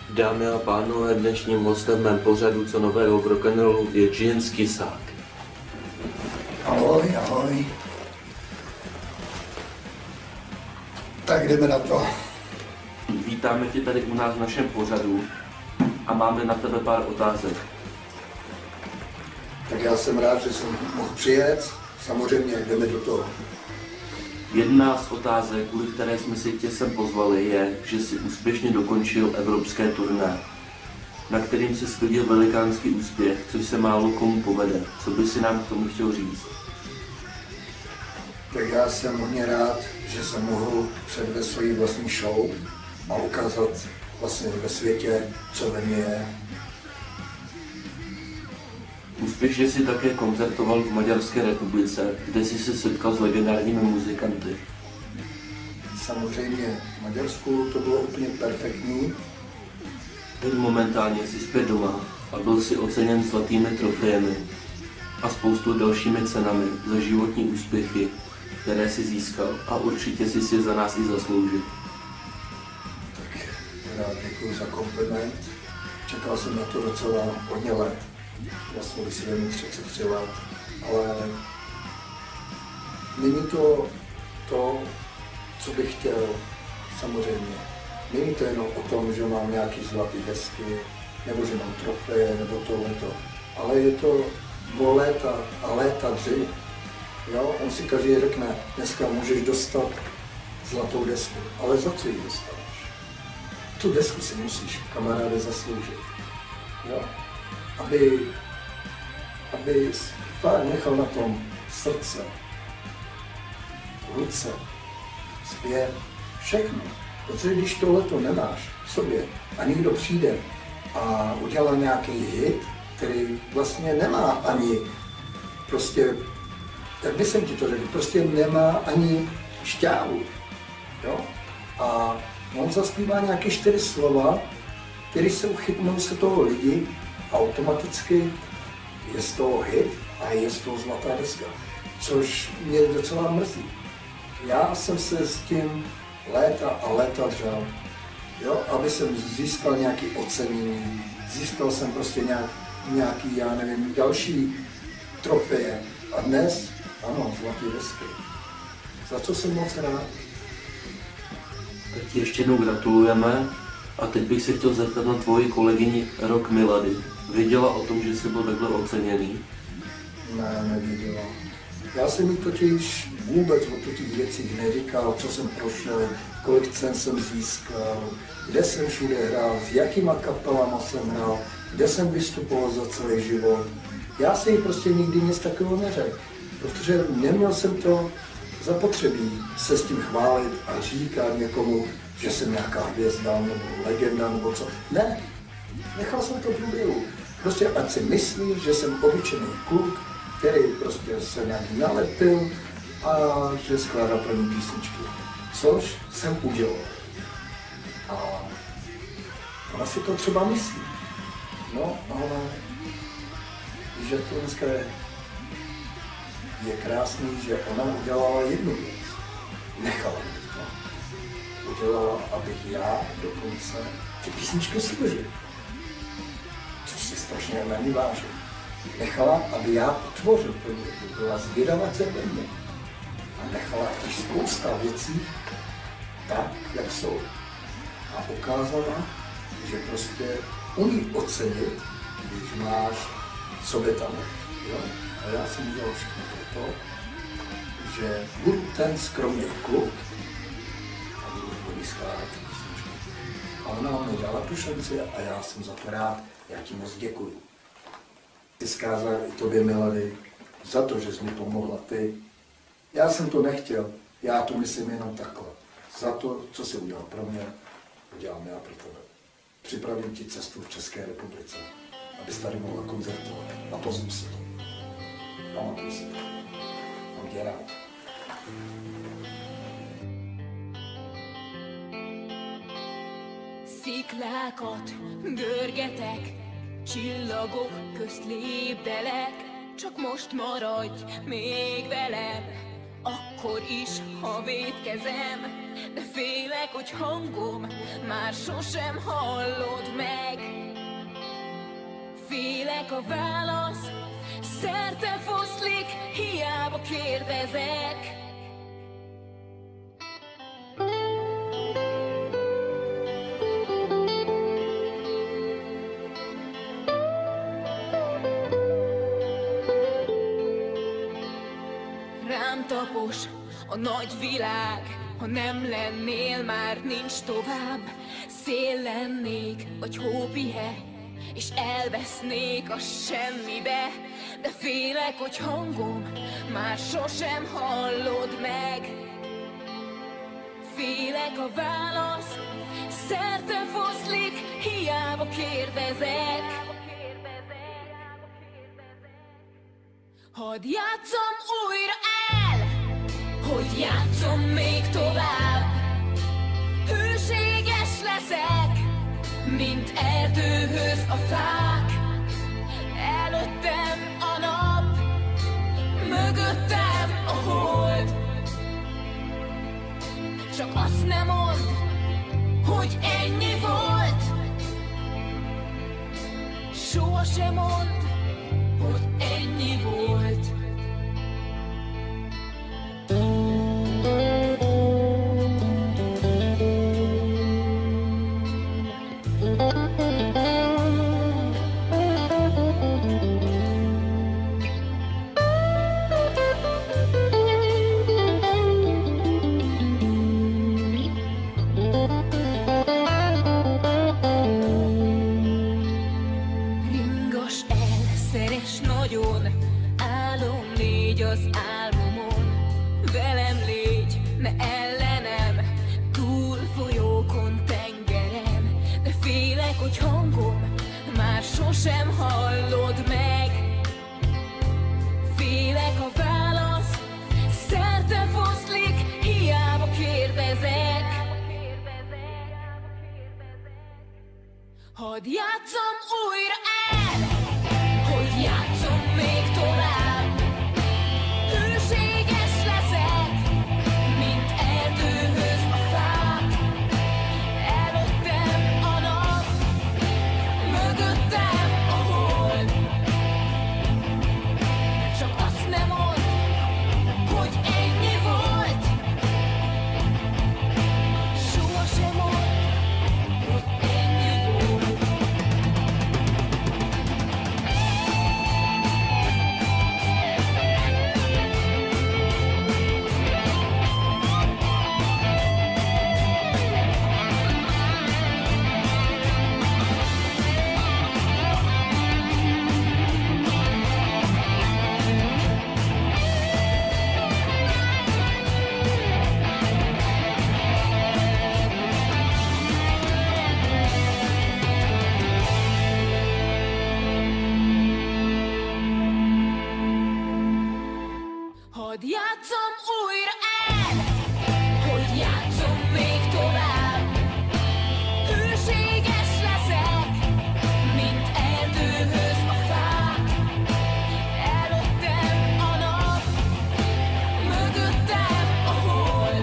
Dámy a pánové, dnešním hostem v mém pořadu Co nového v rock'n'rollu je kissak. Ahoj, ahoj. Tak jdeme na to. Vítáme tě tady u nás v našem pořadu a máme na tebe pár otázek. Tak já jsem rád, že jsem mohl přijet. Samozřejmě jdeme do toho. Jedna z otázek, kvůli které jsme si tě sem pozvali, je, že jsi úspěšně dokončil evropské turné, na kterým si sklidil velikánský úspěch, což se málo komu povede. Co by si nám k tomu chtěl říct? Tak já jsem hodně rád, že jsem mohl předvést svoji vlastní show a ukázat vlastně ve světě, co ve mně je. Úspěšně si také koncertoval v Maďarské republice, kde jsi se setkal s legendárními muzikanty. Samozřejmě v Maďarsku to bylo úplně perfektní. Teď momentálně jsi zpět doma a byl si oceněn zlatými trofejemi a spoustu dalšími cenami za životní úspěchy, které si získal, a určitě si je za nás i zasloužil. Tak rád děkuji za kompliment. Čekal jsem na to docela hodně let. Vlastně by si vezmu 33 let, ale není to to, co bych chtěl, samozřejmě. Není to jenom o tom, že mám nějaký zlatý desky, nebo že mám trofeje, nebo tohleto, ale je to o léta a léta dříve. Jo? On si každý řekne, dneska můžeš dostat zlatou desku, ale za co ji dostaneš? Tu desku si musíš, kamaráde, zasloužit. Jo? Aby fakt nechal na tom srdce, ruce, zpěv, všechno. Protože když tohleto nemáš v sobě a někdo přijde a udělá nějaký hit, který vlastně nemá ani prostě, jak by jsem ti to řekl, prostě nemá ani šťávu. Jo? A on zaspívá nějaké 4 slova, které se uchytnou se toho lidi, automaticky je z toho hit a je z toho zlatá deska, což mě docela mrzí. Já jsem se s tím léta a léta dřel, jo, aby jsem získal nějaké ocenění, získal jsem prostě nějaký, já nevím, další trofeje. A dnes, ano, zlaté desky. Za co jsem moc rád. Tak ti ještě jednou gratulujeme a teď bych se chtěl zeptat na tvoji kolegyni Milady. Věděla o tom, že jsi byl takhle oceněný? Ne, nevěděla. Já jsem jí totiž vůbec o těch věcích neříkal, co jsem prošel, kolik cen jsem získal, kde jsem všude hrál, s jakýma kapelama jsem hrál, kde jsem vystupoval za celý život. Já jsem jí prostě nikdy nic takového neřekl, protože neměl jsem to zapotřebí se s tím chválit a říkat někomu, že jsem nějaká hvězda nebo legenda nebo co. Ne, nechal jsem to v průběhu. Prostě ať si myslí, že jsem obyčejný kluk, který prostě se na ní nalepil a že skládá pro ní písničky. Což jsem udělal. A ona si to třeba myslí. No, ale že to dneska je krásný, že ona udělala jednu věc. Nechala mě to. Udělala, abych já dokonce ty písničky složil. Což si strašně na ní vážím. Nechala, aby já utvořil pro ní, byla zvědavace ve mně. A nechala i spousta věcí tak, jak jsou. A ukázala, že prostě umí ocenit, když máš v sobě talent. Jo? A já jsem udělal všechno proto, že budu ten skromný kluk a budu skládat písničky. A ona mi dala tu šanci a já jsem za to rád. Já ti moc děkuju. Ty zkázal i tobě, Milady, za to, že jsi mi pomohla ty. Já jsem to nechtěl, já to myslím jenom takhle. Za to, co jsi udělal pro mě, udělám já pro tebe. Připravím ti cestu v České republice, abys tady mohla koncertovat. A pozvu si to. Pamatuj si to. Mám tě rád. Sziklákat görgetek, csillagok közt lépdelek, csak most maradj még velem, akkor is, ha vétkezem, de félek, hogy hangom már már sosem hallod meg. Félek a válasz, szerte foszlik, hiába kérdezek. Rám tapos a nagy világ, ha nem lennél, már nincs tovább. Szél lennék, vagy hópihe, és elvesznék a semmibe. De félek, hogy hangom már sosem hallod meg. Félek a válasz, szerte foszlik, hiába kérdezek. Hadd játsszam újra el, hogy játszom még tovább. Hűséges leszek, mint erdőhöz a fák. Előttem a nap, mögöttem a hold. Csak azt nem mondd, hogy ennyi volt. Sohasem mondd, hogy ennyi volt. Ringas el, szeres nagyon, álom légy az álmomon. Velem légy, ne ellenem, túl folyókon, tengeren. De félek, hogy hangom már sosem hallod meg. Félek a válasz, szerte foszlik, hiába kérdezek. Hadd játsszam újra el, hogy játszom még tovább. Hűséges leszek, mint erdőhöz a fák. Előttem a nap, mögöttem a hold. Csak azt nem mondd, hogy ennyi volt. Sohasem mondd, hogy ennyi volt. Hadd játsszam újra el, hogy játszom még tovább. Hűséges leszek, mint erdőhöz a fák. Előttem a nap, mögöttem a hold.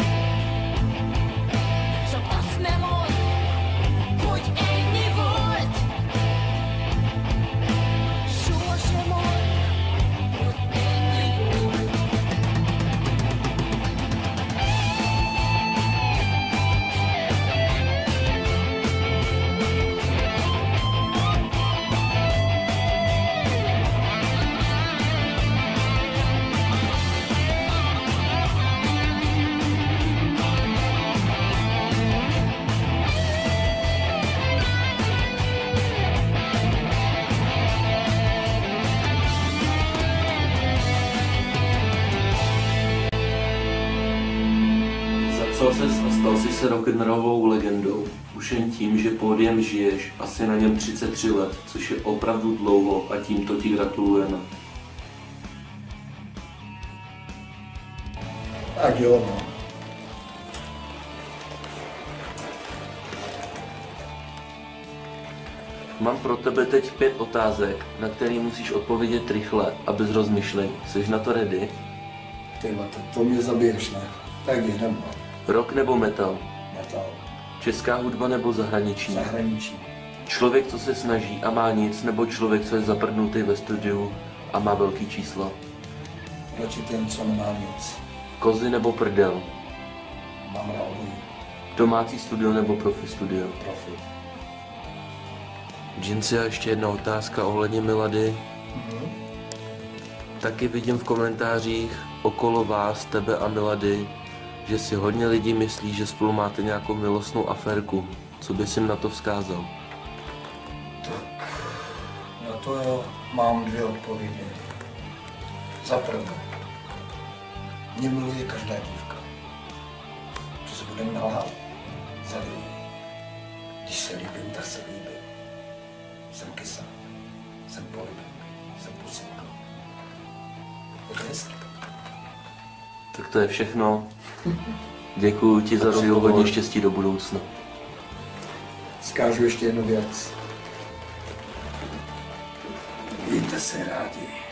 Csak azt nem mondd, hogy ennyi volt. Sohasem mondd, hogy ennyi volt. Zapsal ses a stal jsi se rock'n'rollovou legendou. Už jen tím, že pódiem žiješ, asi na něm 33 let, což je opravdu dlouho a tímto ti gratulujeme. Tak jo, no. Mám pro tebe teď 5 otázek, na které musíš odpovědět rychle a bez rozmyšlení. Jsi na to ready? Tyba, to mě zabiješ, ne? Tak jdem, no. Rock nebo metal? Metal. Česká hudba nebo zahraniční? Zahraničí. Člověk, co se snaží a má nic, nebo člověk, co je zaprdnutý ve studiu a má velký číslo? Radši ten, co nemá nic. Kozy nebo prdel? Mám rád obojí. Domácí studio nebo profi studio? Profi. Jinsi, a ještě jedna otázka ohledně Milady. Taky vidím v komentářích okolo vás, tebe a Milady, že si hodně lidí myslí, že spolu máte nějakou milostnou aférku. Co bys jim na to vzkázal? Tak, na to mám dvě odpovědi. Za prvé, mě miluje každá dívka. Co se budeme nalhat? Za druhé, když se líbím, tak se líbím. Jsem kissak, jsem polibek, jsem pusinka. Je to hezky. Tak to je všechno. Děkuji ti za rozhovor, hodně štěstí do budoucna. Zkážu ještě jednu věc. Mějte se rádi.